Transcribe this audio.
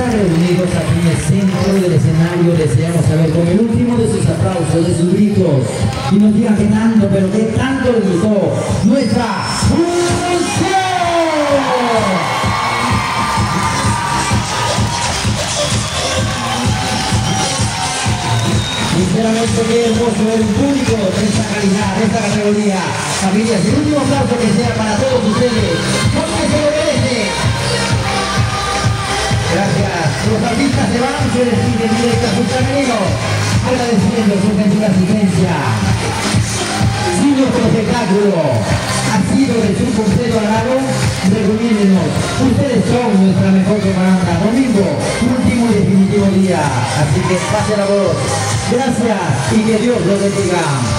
ya reunidos aquí en el centro del escenario, deseamos saber con el último de sus aplausos, de sus gritos, y nos digan qué tanto, pero qué tanto les gustó nuestra función. Sinceramente, qué hermoso ver un público de esta calidad, de esta categoría. Familias, el último aplauso que sea para todos ustedes, porque se lo merece. Gracias. Los artistas se van, se despiden directo a sus camerinos, agradeciendo su gentil asistencia. Si nuestro espectáculo ha sido de su completo agrado, recomiéndenos. Ustedes son nuestra mejor propaganda. Domingo, último y definitivo día. Así que pase la voz. Gracias y que Dios los bendiga.